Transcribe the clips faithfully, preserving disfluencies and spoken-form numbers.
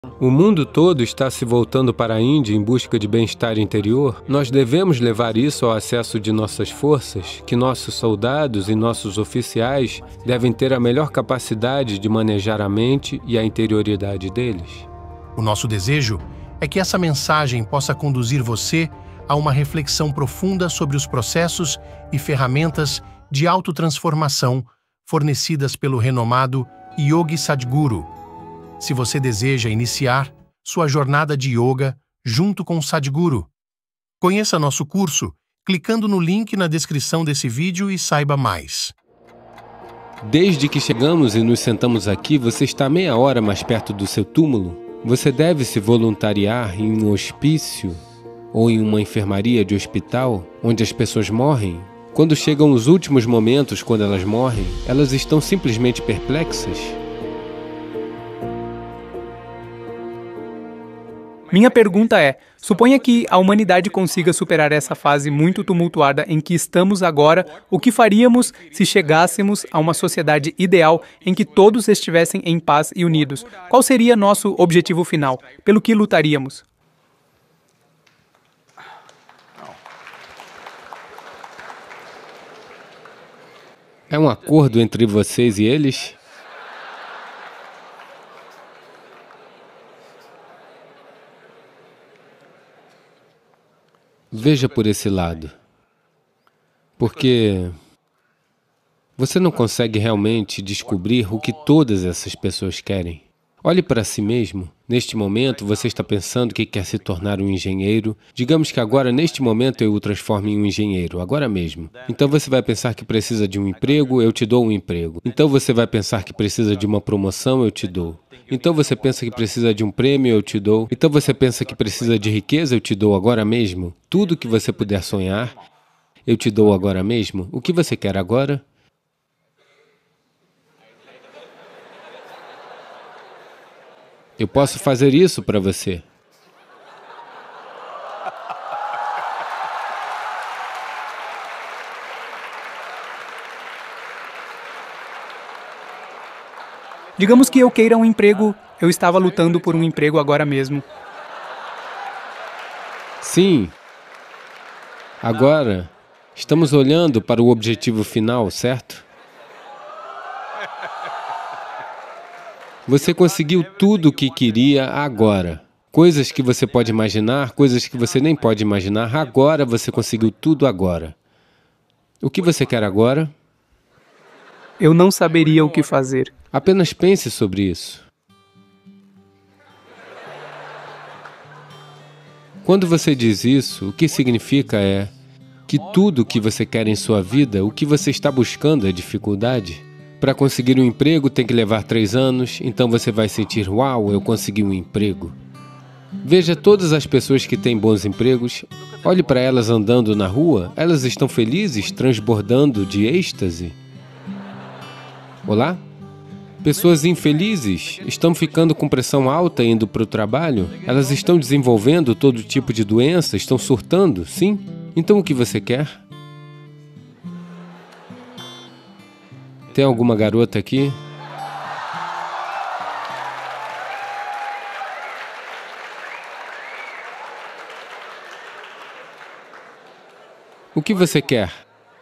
O mundo todo está se voltando para a Índia em busca de bem-estar interior. Nós devemos levar isso ao acesso de nossas forças, que nossos soldados e nossos oficiais devem ter a melhor capacidade de manejar a mente e a interioridade deles. O nosso desejo é que essa mensagem possa conduzir você a uma reflexão profunda sobre os processos e ferramentas de autotransformação fornecidas pelo renomado Yogi Sadhguru. Se você deseja iniciar sua jornada de yoga junto com Sadhguru, conheça nosso curso clicando no link na descrição desse vídeo e saiba mais. Desde que chegamos e nos sentamos aqui, você está meia hora mais perto do seu túmulo. Você deve se voluntariar em um hospício ou em uma enfermaria de hospital, onde as pessoas morrem. Quando chegam os últimos momentos, quando elas morrem, elas estão simplesmente perplexas. Minha pergunta é, suponha que a humanidade consiga superar essa fase muito tumultuada em que estamos agora, o que faríamos se chegássemos a uma sociedade ideal em que todos estivessem em paz e unidos? Qual seria nosso objetivo final? Pelo que lutaríamos? É um acordo entre vocês e eles? Veja por esse lado, porque você não consegue realmente descobrir o que todas essas pessoas querem. Olhe para si mesmo. Neste momento, você está pensando que quer se tornar um engenheiro. Digamos que agora, neste momento, eu o transformo em um engenheiro, agora mesmo. Então você vai pensar que precisa de um emprego, eu te dou um emprego. Então você vai pensar que precisa de uma promoção, eu te dou. Então você pensa que precisa de um prêmio, eu te dou. Então você pensa que precisa de riqueza, eu te dou agora mesmo. Tudo que você puder sonhar, eu te dou agora mesmo. O que você quer agora? Eu posso fazer isso para você. Digamos que eu queira um emprego, eu estava lutando por um emprego agora mesmo. Sim. Agora, estamos olhando para o objetivo final, certo? Você conseguiu tudo o que queria agora. Coisas que você pode imaginar, coisas que você nem pode imaginar. Agora você conseguiu tudo agora. O que você quer agora? Eu não saberia o que fazer. Apenas pense sobre isso. Quando você diz isso, o que significa é que tudo o que você quer em sua vida, o que você está buscando é dificuldade. Para conseguir um emprego tem que levar três anos, então você vai sentir, uau, eu consegui um emprego. Veja todas as pessoas que têm bons empregos, olhe para elas andando na rua, elas estão felizes, transbordando de êxtase. Olá? Pessoas infelizes estão ficando com pressão alta indo para o trabalho, elas estão desenvolvendo todo tipo de doença, estão surtando, sim? Então o que você quer? Tem alguma garota aqui? O que você quer?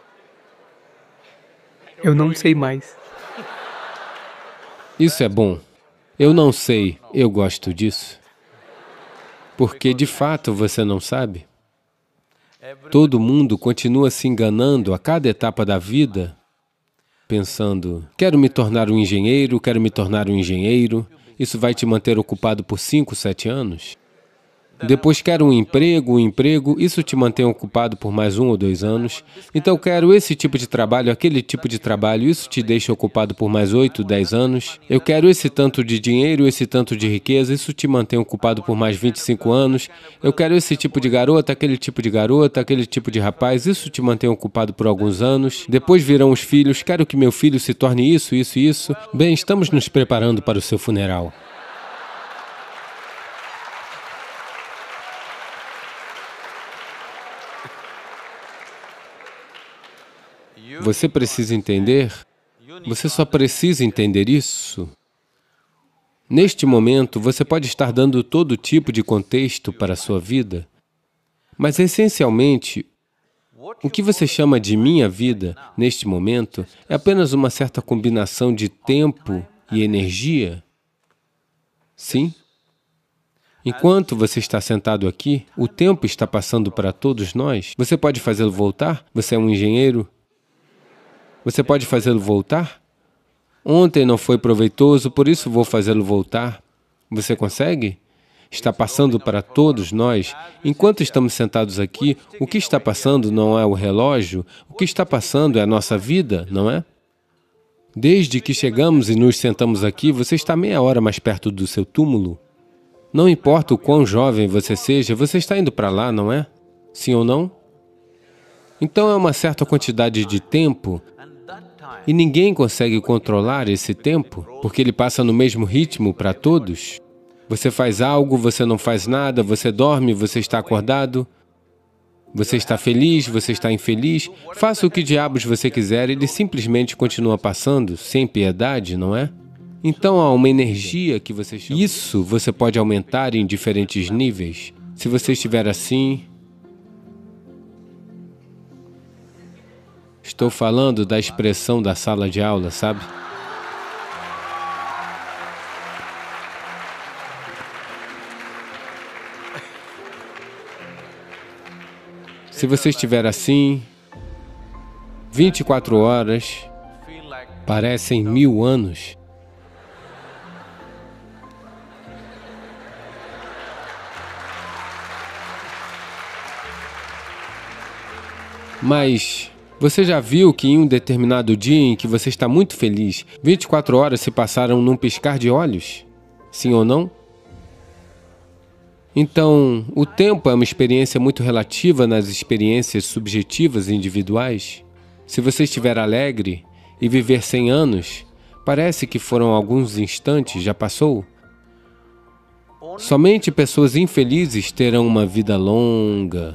Eu não sei mais. Isso é bom. Eu não sei, eu gosto disso. Porque, de fato, você não sabe. Todo mundo continua se enganando a cada etapa da vida, pensando, quero me tornar um engenheiro, quero me tornar um engenheiro. Isso vai te manter ocupado por cinco, sete anos. Depois quero um emprego, um emprego, isso te mantém ocupado por mais um ou dois anos. Então quero esse tipo de trabalho, aquele tipo de trabalho, isso te deixa ocupado por mais oito, dez anos. Eu quero esse tanto de dinheiro, esse tanto de riqueza, isso te mantém ocupado por mais vinte e cinco anos. Eu quero esse tipo de garota, aquele tipo de garota, aquele tipo de rapaz, isso te mantém ocupado por alguns anos. Depois virão os filhos, quero que meu filho se torne isso, isso e isso. Bem, estamos nos preparando para o seu funeral. Você precisa entender, você só precisa entender isso Neste momento, você pode estar dando todo tipo de contexto para a sua vida, mas essencialmente, o que você chama de minha vida, neste momento, é apenas uma certa combinação de tempo e energia. Sim? Enquanto você está sentado aqui, o tempo está passando para todos nós. Você pode fazê-lo voltar? Você é um engenheiro? Você pode fazê-lo voltar? Ontem não foi proveitoso, por isso vou fazê-lo voltar. Você consegue? Está passando para todos nós. Enquanto estamos sentados aqui, o que está passando não é o relógio, o que está passando é a nossa vida, não é? Desde que chegamos e nos sentamos aqui, você está meia hora mais perto do seu túmulo. Não importa o quão jovem você seja, você está indo para lá, não é? Sim ou não? Então é uma certa quantidade de tempo, e ninguém consegue controlar esse tempo, porque ele passa no mesmo ritmo para todos. Você faz algo, você não faz nada, você dorme, você está acordado, você está feliz, você está infeliz, faça o que diabos você quiser, ele simplesmente continua passando, sem piedade, não é? Então há uma energia que você chama. Isso você pode aumentar em diferentes níveis. Se você estiver assim... Estou falando da expressão da sala de aula, sabe? Se você estiver assim, vinte e quatro horas parecem mil anos. Mas você já viu que em um determinado dia em que você está muito feliz, vinte e quatro horas se passaram num piscar de olhos? Sim ou não? Então, o tempo é uma experiência muito relativa nas experiências subjetivas e individuais. Se você estiver alegre e viver cem anos, parece que foram alguns instantes, já passou? Somente pessoas infelizes terão uma vida longa.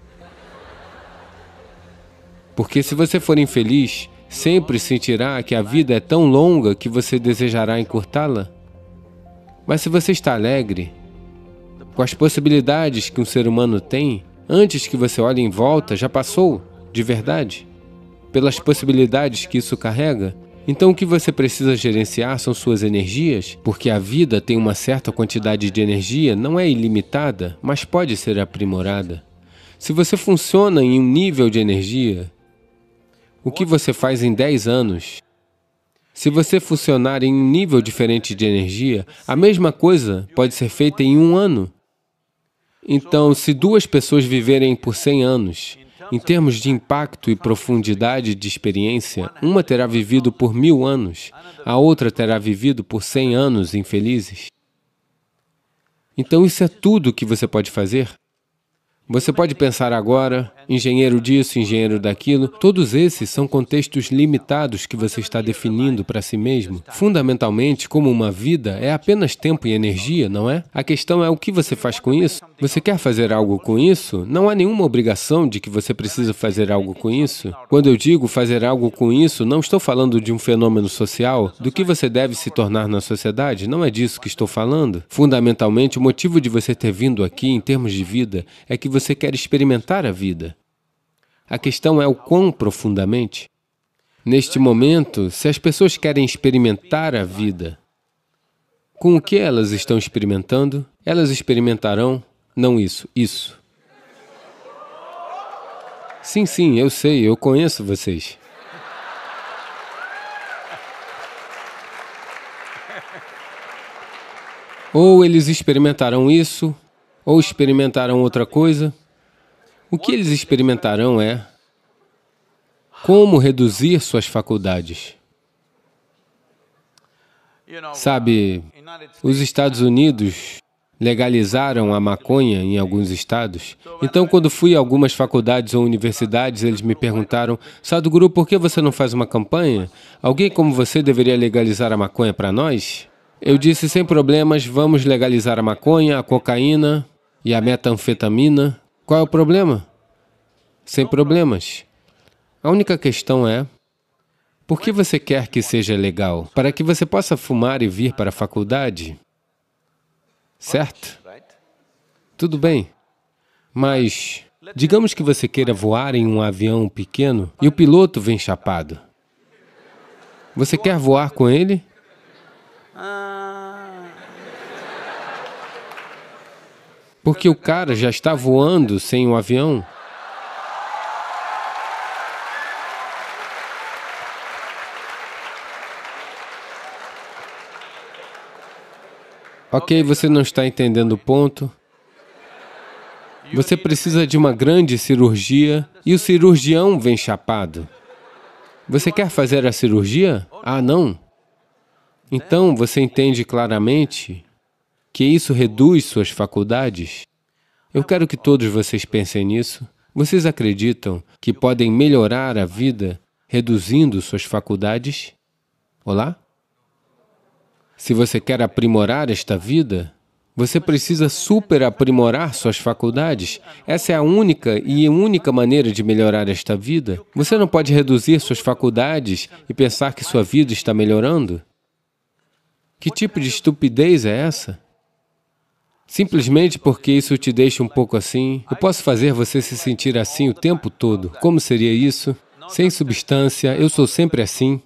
Porque se você for infeliz, sempre sentirá que a vida é tão longa que você desejará encurtá-la. Mas se você está alegre, com as possibilidades que um ser humano tem, antes que você olhe em volta, já passou, de verdade. Pelas possibilidades que isso carrega, então o que você precisa gerenciar são suas energias, porque a vida tem uma certa quantidade de energia, não é ilimitada, mas pode ser aprimorada. Se você funciona em um nível de energia, o que você faz em dez anos? Se você funcionar em um nível diferente de energia, a mesma coisa pode ser feita em um ano. Então, se duas pessoas viverem por cem anos, em termos de impacto e profundidade de experiência, uma terá vivido por mil anos, a outra terá vivido por cem anos infelizes. Então, isso é tudo que você pode fazer. Você pode pensar agora, engenheiro disso, engenheiro daquilo, todos esses são contextos limitados que você está definindo para si mesmo. Fundamentalmente, como uma vida é apenas tempo e energia, não é? A questão é o que você faz com isso. Você quer fazer algo com isso? Não há nenhuma obrigação de que você precisa fazer algo com isso. Quando eu digo fazer algo com isso, não estou falando de um fenômeno social, do que você deve se tornar na sociedade, não é disso que estou falando. Fundamentalmente, o motivo de você ter vindo aqui em termos de vida é que você quer experimentar a vida. A questão é o quão profundamente. Neste momento, se as pessoas querem experimentar a vida, com o que elas estão experimentando? Elas experimentarão, não isso, isso. Sim, sim, eu sei, eu conheço vocês. Ou eles experimentarão isso, ou experimentarão outra coisa. O que eles experimentarão é como reduzir suas faculdades. Sabe, os Estados Unidos legalizaram a maconha em alguns estados. Então, quando fui a algumas faculdades ou universidades, eles me perguntaram: Sadhguru, por que você não faz uma campanha? Alguém como você deveria legalizar a maconha para nós? Eu disse, sem problemas, vamos legalizar a maconha, a cocaína e a metanfetamina. Qual é o problema? Sem problemas. A única questão é, por que você quer que seja legal? Para que você possa fumar e vir para a faculdade? certo? Tudo bem, mas digamos que você queira voar em um avião pequeno e o piloto vem chapado. Você quer voar com ele? Porque o cara já está voando sem o avião. Ok, você não está entendendo o ponto. Você precisa de uma grande cirurgia e o cirurgião vem chapado. Você quer fazer a cirurgia? Ah, não. Então, você entende claramente que isso reduz suas faculdades? Eu quero que todos vocês pensem nisso. Vocês acreditam que podem melhorar a vida reduzindo suas faculdades? Olá? Se você quer aprimorar esta vida, você precisa super aprimorar suas faculdades. Essa é a única e única maneira de melhorar esta vida. Você não pode reduzir suas faculdades e pensar que sua vida está melhorando. Que tipo de estupidez é essa? Simplesmente porque isso te deixa um pouco assim. Eu posso fazer você se sentir assim o tempo todo. Como seria isso? Sem substância, eu sou sempre assim.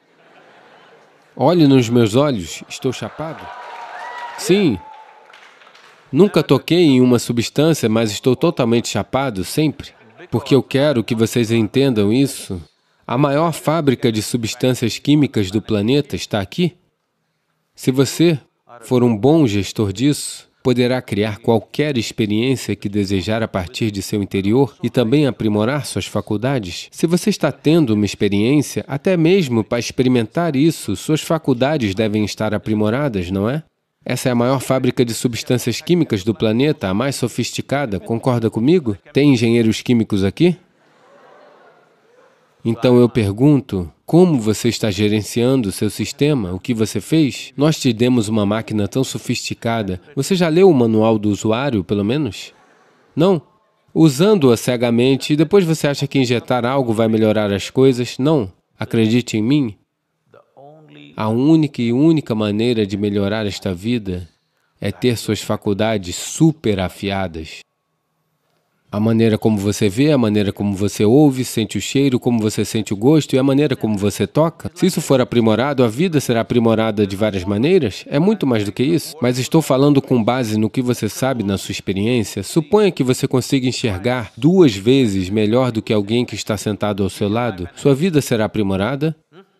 Olhe nos meus olhos, estou chapado? Sim. Nunca toquei em uma substância, mas estou totalmente chapado, sempre. Porque eu quero que vocês entendam isso. A maior fábrica de substâncias químicas do planeta está aqui. Se você for um bom gestor disso, poderá criar qualquer experiência que desejar a partir de seu interior e também aprimorar suas faculdades. Se você está tendo uma experiência, até mesmo para experimentar isso, suas faculdades devem estar aprimoradas, não é? Essa é a maior fábrica de substâncias químicas do planeta, a mais sofisticada, concorda comigo? Tem engenheiros químicos aqui? Então eu pergunto, como você está gerenciando o seu sistema? O que você fez? Nós te demos uma máquina tão sofisticada. Você já leu o manual do usuário, pelo menos? Não? Usando-a cegamente, e depois você acha que injetar algo vai melhorar as coisas? Não. Acredite em mim. A única e única maneira de melhorar esta vida é ter suas faculdades super afiadas. A maneira como você vê, a maneira como você ouve, sente o cheiro, como você sente o gosto e a maneira como você toca. Se isso for aprimorado, a vida será aprimorada de várias maneiras. É muito mais do que isso. Mas estou falando com base no que você sabe na sua experiência. Suponha que você consiga enxergar duas vezes melhor do que alguém que está sentado ao seu lado. Sua vida será aprimorada?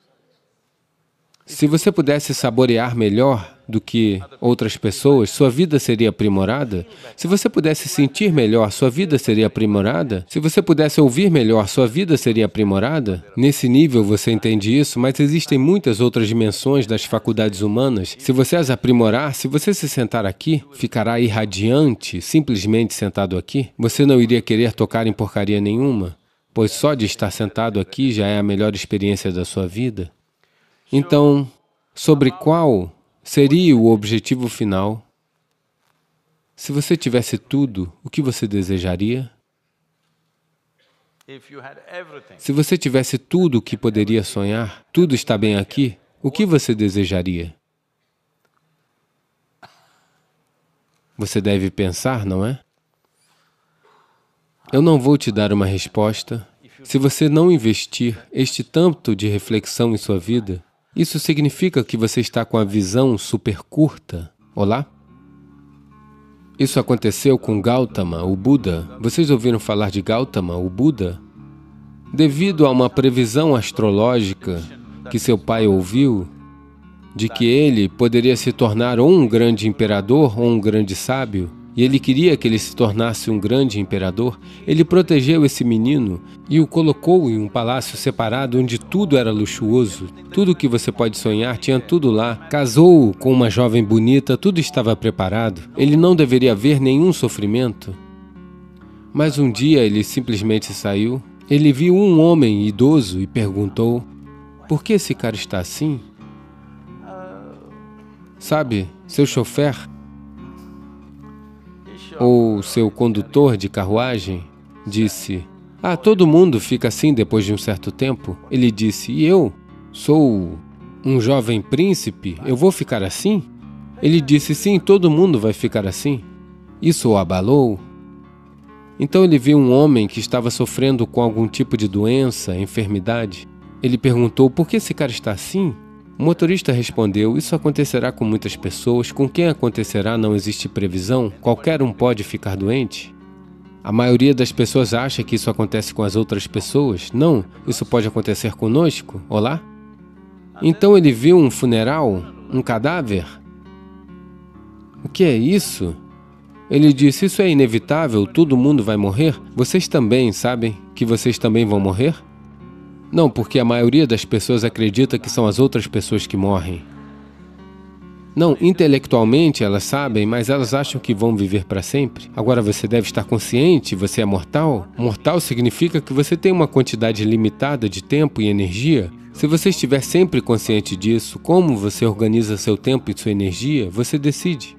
Se você pudesse saborear melhor do que outras pessoas, sua vida seria aprimorada? Se você pudesse sentir melhor, sua vida seria aprimorada? Se você pudesse ouvir melhor, sua vida seria aprimorada? Nesse nível você entende isso, mas existem muitas outras dimensões das faculdades humanas. Se você as aprimorar, se você se sentar aqui, ficará irradiante, simplesmente sentado aqui. Você não iria querer tocar em porcaria nenhuma, pois só de estar sentado aqui já é a melhor experiência da sua vida. Então, sobre qual seria o objetivo final? Se você tivesse tudo, o que você desejaria? Se você tivesse tudo o que poderia sonhar, tudo está bem aqui, o que você desejaria? Você deve pensar, não é? Eu não vou te dar uma resposta. Se você não investir este tanto de reflexão em sua vida, isso significa que você está com a visão super curta. Olá? Isso aconteceu com Gautama, o Buda. Vocês ouviram falar de Gautama, o Buda? Devido a uma previsão astrológica que seu pai ouviu, de que ele poderia se tornar ou um grande imperador ou um grande sábio, e ele queria que ele se tornasse um grande imperador, ele protegeu esse menino e o colocou em um palácio separado onde tudo era luxuoso, tudo que você pode sonhar, tinha tudo lá. Casou com uma jovem bonita, tudo estava preparado. Ele não deveria ver nenhum sofrimento. Mas um dia ele simplesmente saiu. Ele viu um homem idoso e perguntou, por que esse cara está assim? Sabe, seu chofer ou seu condutor de carruagem disse, ah, todo mundo fica assim depois de um certo tempo. Ele disse, e eu? Sou um jovem príncipe, eu vou ficar assim? Ele disse, sim, todo mundo vai ficar assim. Isso o abalou. Então ele viu um homem que estava sofrendo com algum tipo de doença, enfermidade. Ele perguntou, por que esse cara está assim? O motorista respondeu, isso acontecerá com muitas pessoas, com quem acontecerá não existe previsão, qualquer um pode ficar doente. A maioria das pessoas acha que isso acontece com as outras pessoas. Não, isso pode acontecer conosco. Olá? Então ele viu um funeral, um cadáver. O que é isso? Ele disse, isso é inevitável, todo mundo vai morrer. Vocês também sabem que vocês também vão morrer? Não, porque a maioria das pessoas acredita que são as outras pessoas que morrem. Não, intelectualmente elas sabem, mas elas acham que vão viver para sempre. Agora você deve estar consciente, você é mortal. Mortal significa que você tem uma quantidade limitada de tempo e energia. Se você estiver sempre consciente disso, como você organiza seu tempo e sua energia, você decide.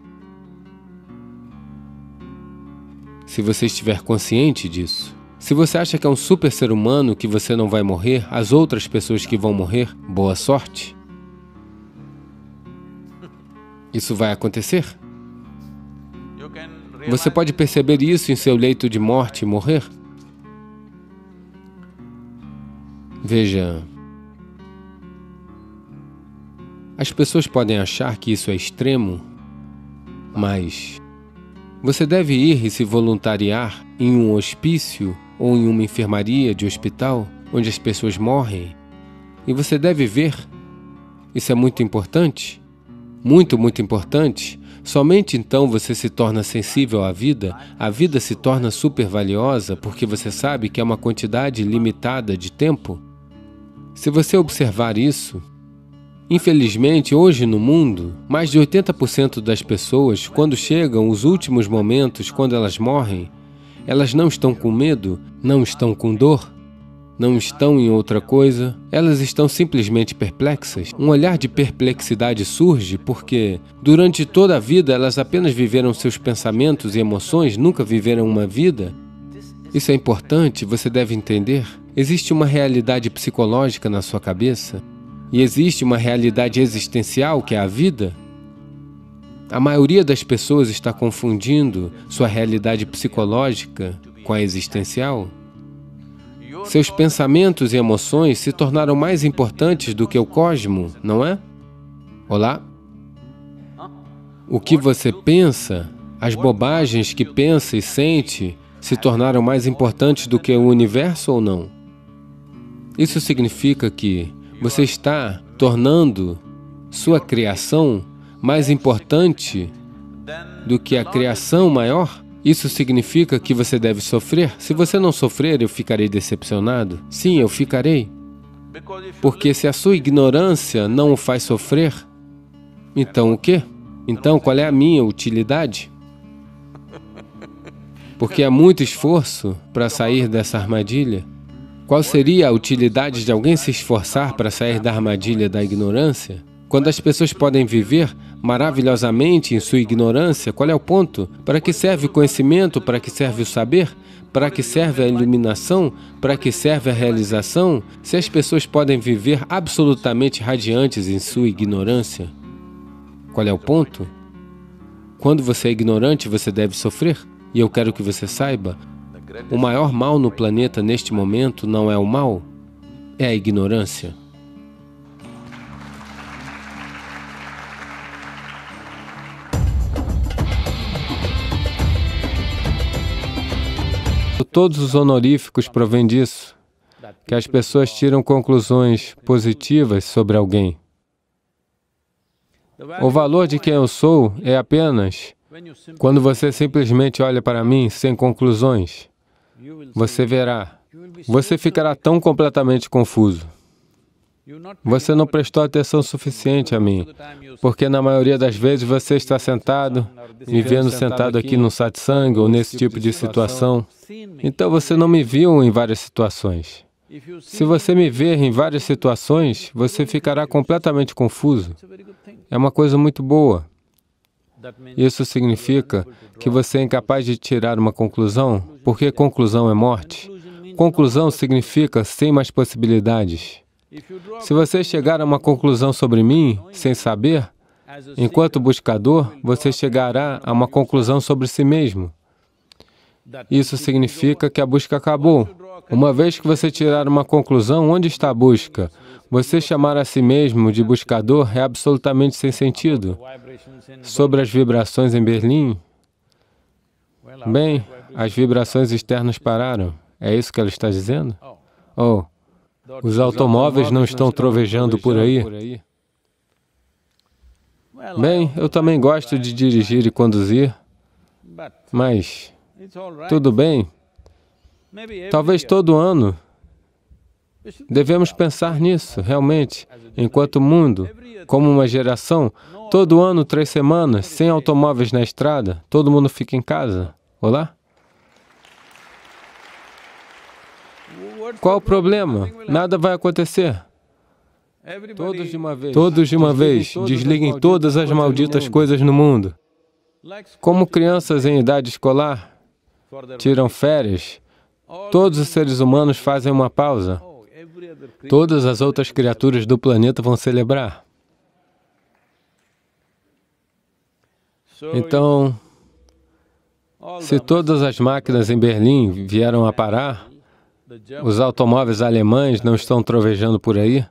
Se você estiver consciente disso. Se você acha que é um super ser humano, que você não vai morrer, as outras pessoas que vão morrer, boa sorte. Isso vai acontecer? Você pode perceber isso em seu leito de morte e morrer? Veja, as pessoas podem achar que isso é extremo, mas você deve ir e se voluntariar em um hospício ou em uma enfermaria de hospital, onde as pessoas morrem, e você deve ver. Isso é muito importante. Muito, muito importante. Somente então você se torna sensível à vida, a vida se torna super valiosa porque você sabe que é uma quantidade limitada de tempo. Se você observar isso, infelizmente hoje no mundo, mais de oitenta por cento das pessoas, quando chegam os últimos momentos, quando elas morrem, elas não estão com medo, não estão com dor, não estão em outra coisa, elas estão simplesmente perplexas. Um olhar de perplexidade surge porque, durante toda a vida, elas apenas viveram seus pensamentos e emoções, nunca viveram uma vida. Isso é importante, você deve entender. Existe uma realidade psicológica na sua cabeça e existe uma realidade existencial, que é a vida. A maioria das pessoas está confundindo sua realidade psicológica com a existencial. Seus pensamentos e emoções se tornaram mais importantes do que o cosmo, não é? Olá? O que você pensa, as bobagens que pensa e sente, se tornaram mais importantes do que o universo ou não? Isso significa que você está tornando sua criação mais importante do que a criação maior? Isso significa que você deve sofrer? Se você não sofrer, eu ficarei decepcionado? Sim, eu ficarei. Porque se a sua ignorância não o faz sofrer, então o quê? Então qual é a minha utilidade? Porque há muito esforço para sair dessa armadilha. Qual seria a utilidade de alguém se esforçar para sair da armadilha da ignorância? Quando as pessoas podem viver maravilhosamente em sua ignorância, qual é o ponto? Para que serve o conhecimento? Para que serve o saber? Para que serve a iluminação? Para que serve a realização? Se as pessoas podem viver absolutamente radiantes em sua ignorância, qual é o ponto? Quando você é ignorante, você deve sofrer. E eu quero que você saiba, o maior mal no planeta neste momento não é o mal, é a ignorância. Todos os honoríficos provêm disso, que as pessoas tiram conclusões positivas sobre alguém. O valor de quem eu sou é apenas quando você simplesmente olha para mim sem conclusões. Você verá, você ficará tão completamente confuso. Você não prestou atenção suficiente a mim, porque na maioria das vezes você está sentado, me vendo sentado aqui no satsang ou nesse tipo de situação. Então você não me viu em várias situações. Se você me ver em várias situações, você ficará completamente confuso. É uma coisa muito boa. Isso significa que você é incapaz de tirar uma conclusão, porque conclusão é morte. Conclusão significa sem mais possibilidades. Se você chegar a uma conclusão sobre mim, sem saber, Enquanto buscador, você chegará a uma conclusão sobre si mesmo. Isso significa que a busca acabou. Uma vez que você tirar uma conclusão, onde está a busca? Você chamar a si mesmo de buscador é absolutamente sem sentido. Sobre as vibrações em Berlim, bem, as vibrações externas pararam. É isso que ela está dizendo? Oh, os automóveis não estão trovejando por aí. Bem, eu também gosto de dirigir e conduzir, mas tudo bem. Talvez todo ano devemos pensar nisso, realmente, enquanto mundo, como uma geração, todo ano, três semanas, sem automóveis na estrada, todo mundo fica em casa. Olá? Qual o problema? Nada vai acontecer. Todos de uma vez, todos de uma vez, desliguem todas as malditas coisas no mundo. Como crianças em idade escolar tiram férias, todos os seres humanos fazem uma pausa. Todas as outras criaturas do planeta vão celebrar. Então, se todas as máquinas em Berlim vieram a parar, os automóveis alemães não estão trovejando por aí,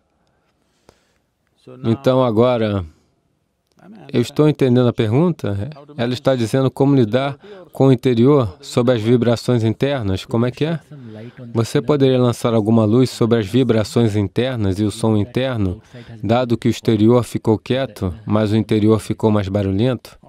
então agora, eu estou entendendo a pergunta? Ela está dizendo como lidar com o interior sob as vibrações internas. Como é que é? Você poderia lançar alguma luz sobre as vibrações internas e o som interno, dado que o exterior ficou quieto, mas o interior ficou mais barulhento?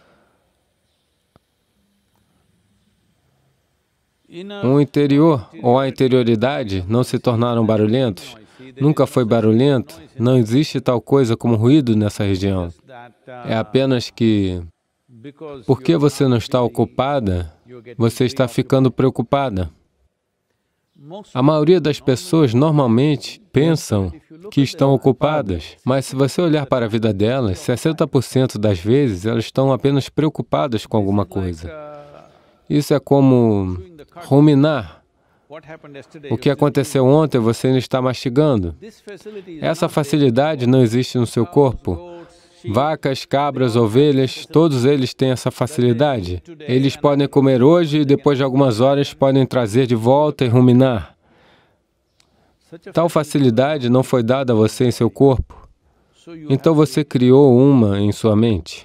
O interior ou a interioridade não se tornaram barulhentos? Nunca foi barulhento? Não existe tal coisa como ruído nessa região. É apenas que, porque você não está ocupada, você está ficando preocupada. A maioria das pessoas normalmente pensam que estão ocupadas, mas se você olhar para a vida delas, sessenta por cento das vezes elas estão apenas preocupadas com alguma coisa. Isso é como ruminar. O que aconteceu ontem, você ainda está mastigando. Essa facilidade não existe no seu corpo. Vacas, cabras, ovelhas, todos eles têm essa facilidade. Eles podem comer hoje e depois de algumas horas podem trazer de volta e ruminar. Tal facilidade não foi dada a você em seu corpo. Então você criou uma em sua mente.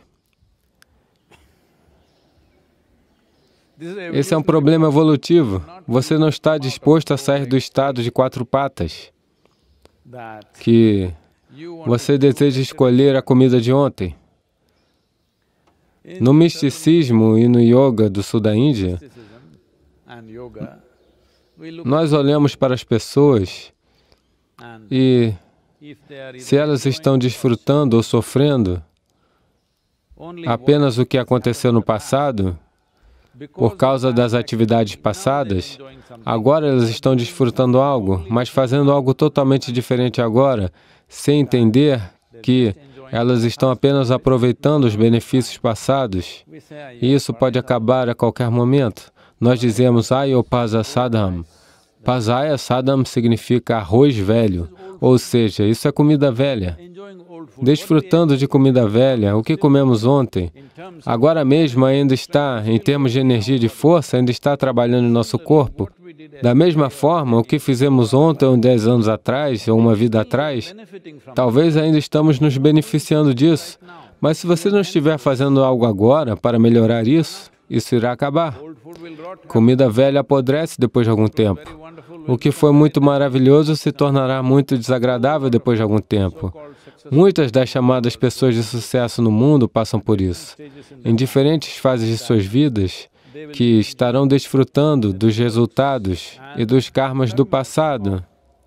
Esse é um problema evolutivo. Você não está disposto a sair do estado de quatro patas, que você deseja escolher a comida de ontem. No misticismo e no yoga do sul da Índia, nós olhamos para as pessoas e, se elas estão desfrutando ou sofrendo apenas o que aconteceu no passado, por causa das atividades passadas, agora elas estão desfrutando algo, mas fazendo algo totalmente diferente agora, sem entender que elas estão apenas aproveitando os benefícios passados. E isso pode acabar a qualquer momento. Nós dizemos, Ayo Pasa Sadham. Pasaya Sadham significa arroz velho, ou seja, isso é comida velha. Desfrutando de comida velha, o que comemos ontem, agora mesmo ainda está, em termos de energia e de força, ainda está trabalhando em nosso corpo. Da mesma forma, o que fizemos ontem ou dez anos atrás, ou uma vida atrás, talvez ainda estamos nos beneficiando disso. Mas se você não estiver fazendo algo agora para melhorar isso, isso irá acabar. Comida velha apodrece depois de algum tempo. O que foi muito maravilhoso se tornará muito desagradável depois de algum tempo. Muitas das chamadas pessoas de sucesso no mundo passam por isso, em diferentes fases de suas vidas, que estarão desfrutando dos resultados e dos karmas do passado.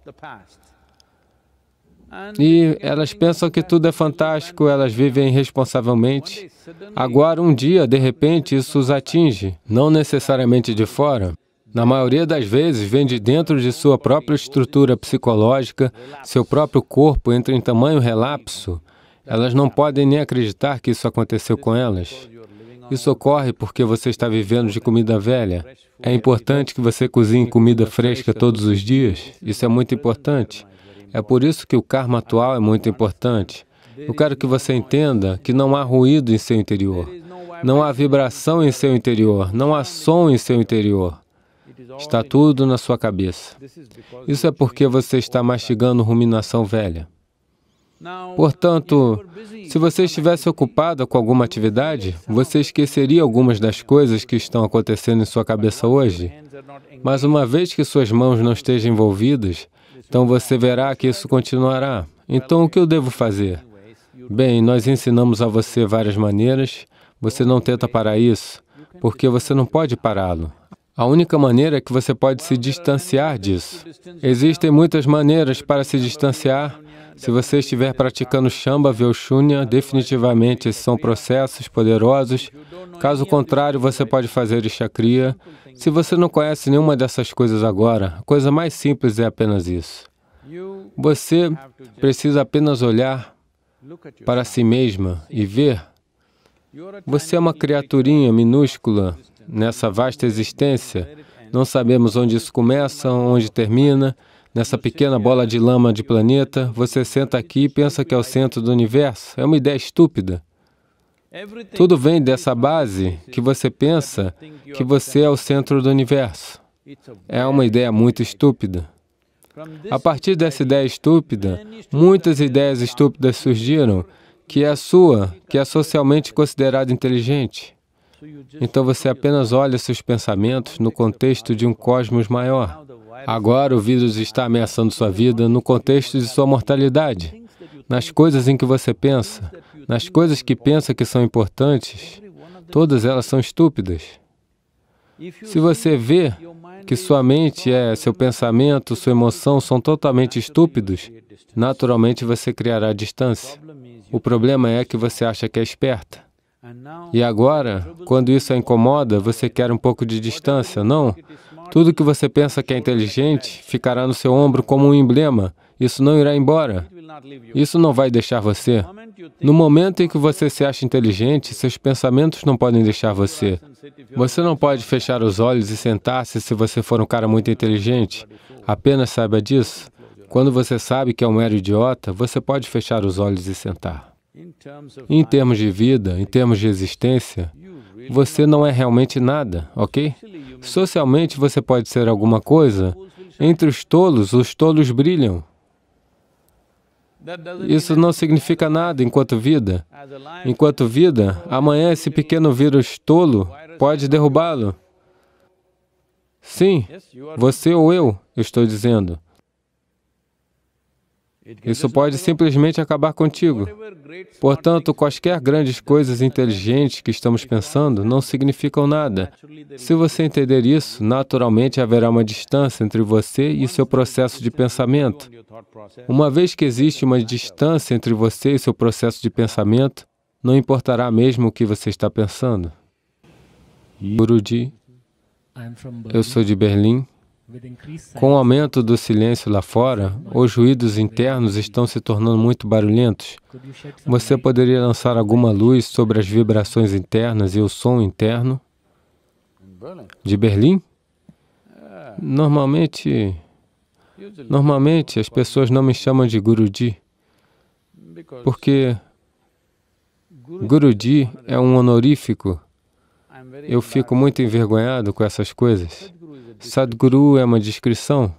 E elas pensam que tudo é fantástico, elas vivem irresponsavelmente. Agora, um dia, de repente, isso os atinge, não necessariamente de fora. Na maioria das vezes, vem de dentro de sua própria estrutura psicológica, seu próprio corpo entra em tamanho relapso. Elas não podem nem acreditar que isso aconteceu com elas. Isso ocorre porque você está vivendo de comida velha. É importante que você cozinhe comida fresca todos os dias. Isso é muito importante. É por isso que o karma atual é muito importante. Eu quero que você entenda que não há ruído em seu interior, não há vibração em seu interior, não há som em seu interior. Está tudo na sua cabeça. Isso é porque você está mastigando ruminação velha. Portanto, se você estivesse ocupada com alguma atividade, você esqueceria algumas das coisas que estão acontecendo em sua cabeça hoje. Mas uma vez que suas mãos não estejam envolvidas, então você verá que isso continuará. Então, o que eu devo fazer? Bem, nós ensinamos a você várias maneiras. Você não tenta parar isso, porque você não pode pará-lo. A única maneira é que você pode se distanciar disso. Existem muitas maneiras para se distanciar. Se você estiver praticando Shambhava ou Shunya, definitivamente esses são processos poderosos. Caso contrário, você pode fazer Ishakriya. Se você não conhece nenhuma dessas coisas agora, a coisa mais simples é apenas isso. Você precisa apenas olhar para si mesma e ver. Você é uma criaturinha minúscula nessa vasta existência. Não sabemos onde isso começa, onde termina. Nessa pequena bola de lama de planeta, você senta aqui e pensa que é o centro do universo. É uma ideia estúpida. Tudo vem dessa base que você pensa que você é o centro do universo. É uma ideia muito estúpida. A partir dessa ideia estúpida, muitas ideias estúpidas surgiram, que é a sua, que é socialmente considerada inteligente. Então você apenas olha seus pensamentos no contexto de um cosmos maior. Agora o vírus está ameaçando sua vida no contexto de sua mortalidade, nas coisas em que você pensa, nas coisas que pensa que são importantes, todas elas são estúpidas. Se você vê que sua mente, é, seu pensamento, sua emoção são totalmente estúpidos, naturalmente você criará distância. O problema é que você acha que é esperta. E agora, quando isso a incomoda, você quer um pouco de distância, não? Tudo que você pensa que é inteligente ficará no seu ombro como um emblema. Isso não irá embora. Isso não vai deixar você. No momento em que você se acha inteligente, seus pensamentos não podem deixar você. Você não pode fechar os olhos e sentar-se se você for um cara muito inteligente. Apenas saiba disso. Quando você sabe que é um mero idiota, você pode fechar os olhos e sentar. Em termos de vida, em termos de existência, você não é realmente nada, ok? Socialmente você pode ser alguma coisa. Entre os tolos, os tolos brilham. Isso não significa nada enquanto vida. Enquanto vida, amanhã esse pequeno vírus tolo pode derrubá-lo. Sim, você ou eu, eu estou dizendo. Isso pode simplesmente acabar contigo. Portanto, quaisquer grandes coisas inteligentes que estamos pensando não significam nada. Se você entender isso, naturalmente haverá uma distância entre você e seu processo de pensamento. Uma vez que existe uma distância entre você e seu processo de pensamento, não importará mesmo o que você está pensando. Guruji, eu sou de Berlim. Com o aumento do silêncio lá fora, os ruídos internos estão se tornando muito barulhentos. Você poderia lançar alguma luz sobre as vibrações internas e o som interno? De Berlim? Normalmente, normalmente as pessoas não me chamam de Guruji, porque Guruji é um honorífico. Eu fico muito envergonhado com essas coisas. Sadhguru é uma descrição.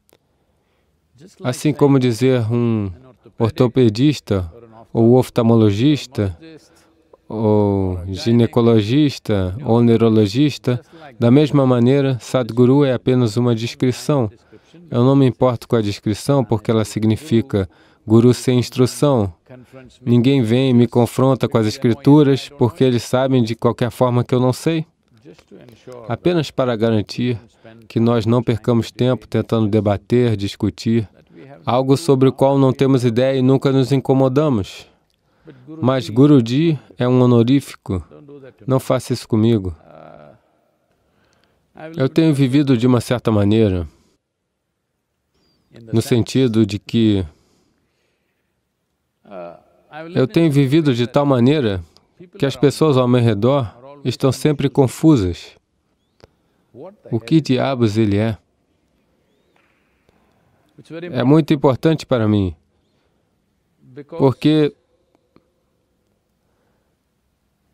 Assim como dizer um ortopedista, ou oftalmologista, ou ginecologista, ou neurologista, da mesma maneira, Sadhguru é apenas uma descrição. Eu não me importo com a descrição porque ela significa Guru sem instrução. Ninguém vem e me confronta com as escrituras porque eles sabem de qualquer forma que eu não sei. Apenas para garantir que nós não percamos tempo tentando debater, discutir, algo sobre o qual não temos ideia e nunca nos incomodamos. Mas Guruji é um honorífico. Não faça isso comigo. Eu tenho vivido de uma certa maneira, no sentido de que eu tenho vivido de tal maneira que as pessoas ao meu redor estão sempre confusas. O que diabos ele é? É muito importante para mim, porque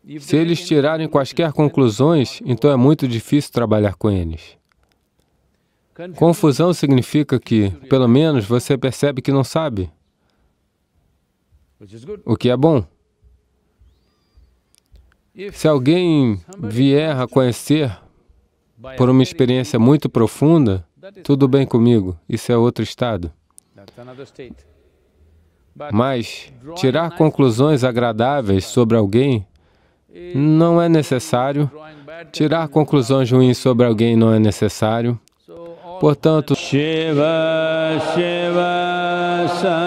Se eles tirarem quaisquer conclusões, então é muito difícil trabalhar com eles. Confusão significa que, pelo menos, você percebe que não sabe, o que é bom. Se alguém vier a conhecer por uma experiência muito profunda, tudo bem comigo, isso é outro estado. Mas tirar conclusões agradáveis sobre alguém não é necessário. Tirar conclusões ruins sobre alguém não é necessário. Portanto, Shiva, Shiva,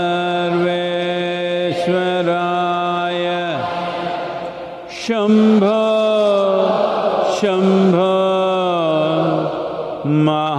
Sarveshwaraya, Shambho, Shambho, Ma